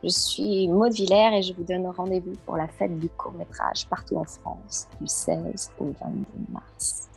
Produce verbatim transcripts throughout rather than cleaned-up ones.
Je suis Maud Villers et je vous donne rendez-vous pour la fête du court-métrage partout en France du seize au vingt-deux mars.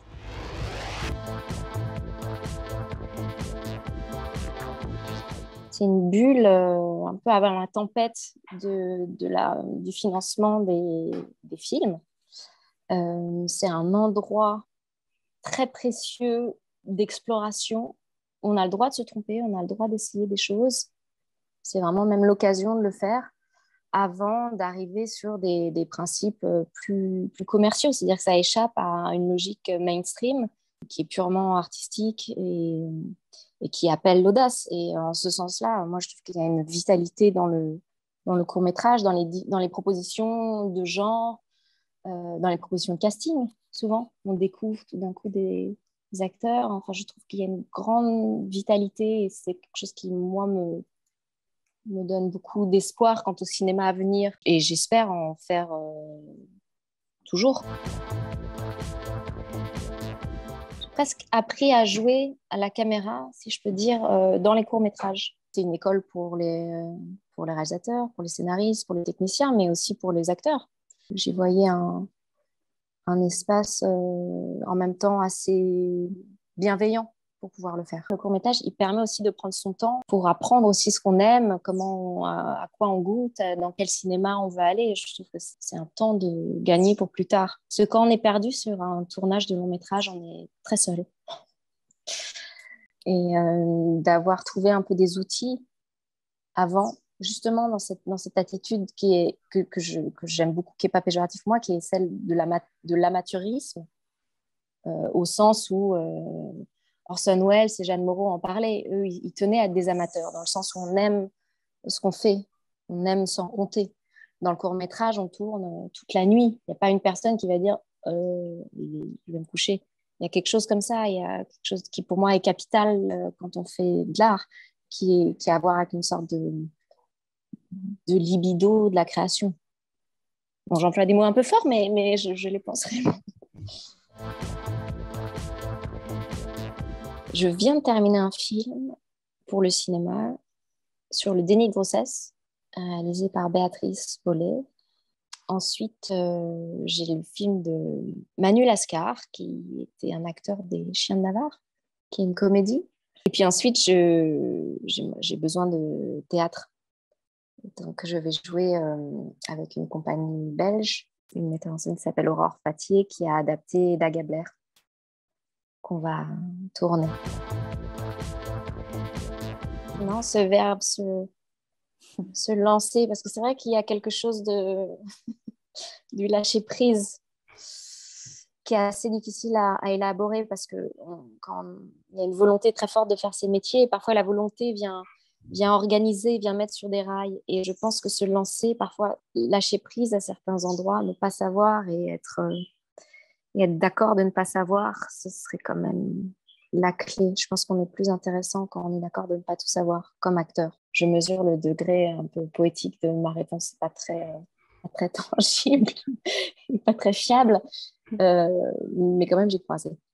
C'est une bulle euh, un peu avant la tempête de, de la, du financement des, des films. Euh, c'est un endroit très précieux d'exploration. On a le droit de se tromper, on a le droit d'essayer des choses. C'est vraiment même l'occasion de le faire avant d'arriver sur des, des principes plus, plus commerciaux. C'est-à-dire que ça échappe à une logique mainstream qui est purement artistique et, et qui appelle l'audace. Et en ce sens-là, moi, je trouve qu'il y a une vitalité dans le, dans le court-métrage, dans les, dans les propositions de genre, euh, dans les propositions de casting. Souvent, on découvre tout d'un coup des, des acteurs. Enfin, je trouve qu'il y a une grande vitalité et c'est quelque chose qui, moi, me me donne beaucoup d'espoir quant au cinéma à venir et j'espère en faire euh, toujours. J'ai presque appris à jouer à la caméra, si je peux dire, euh, dans les courts-métrages. C'est une école pour les, euh, pour les réalisateurs, pour les scénaristes, pour les techniciens, mais aussi pour les acteurs. J'y voyais un, un espace euh, en même temps assez bienveillant pour pouvoir le faire. Le court-métrage, il permet aussi de prendre son temps pour apprendre aussi ce qu'on aime, comment, à, à quoi on goûte, dans quel cinéma on veut aller. Je trouve que c'est un temps de gagner pour plus tard. Parce que quand on est perdu sur un tournage de long-métrage, on est très seul. Et euh, d'avoir trouvé un peu des outils avant, justement dans cette, dans cette attitude qui est, que, que, je, que j'aime beaucoup, qui n'est pas péjorative pour moi, qui est celle de, la, de l'amateurisme, euh, au sens où... Euh, Orson Welles et Jeanne Moreau en parlaient. Eux, ils tenaient à être des amateurs, dans le sens où on aime ce qu'on fait, on aime sans compter. Dans le court-métrage, on tourne toute la nuit. Il n'y a pas une personne qui va dire euh, « je vais me coucher ». Il y a quelque chose comme ça, il y a quelque chose qui, pour moi, est capital euh, quand on fait de l'art, qui, est, qui a à voir avec une sorte de, de libido de la création. Bon, j'emploie des mots un peu forts, mais, mais je, je les pense vraiment. Je viens de terminer un film pour le cinéma sur le déni de grossesse, réalisé par Béatrice Bollé. Ensuite, euh, j'ai le film de Manu Lascar, qui était un acteur des Chiens de Navarre, qui est une comédie. Et puis ensuite, je, j'ai, j'ai besoin de théâtre. Donc, je vais jouer euh, avec une compagnie belge, une metteur en scène qui s'appelle Aurore Fatier, qui a adapté Dagabler, qu'on va tourner. Non, ce verbe, se, se lancer, parce que c'est vrai qu'il y a quelque chose de, du lâcher-prise qui est assez difficile à, à élaborer parce que on, quand on, il y a une volonté très forte de faire ces métiers et parfois la volonté vient, vient organiser, vient mettre sur des rails. Et je pense que se lancer, parfois lâcher prise à certains endroits, ne pas savoir et être, euh, et être d'accord de ne pas savoir, ce serait quand même la clé. Je pense qu'on est plus intéressant quand on est d'accord de ne pas tout savoir comme acteur. Je mesure le degré un peu poétique de ma réponse, pas très, pas très tangible, pas très fiable, euh, mais quand même j'ai croisé.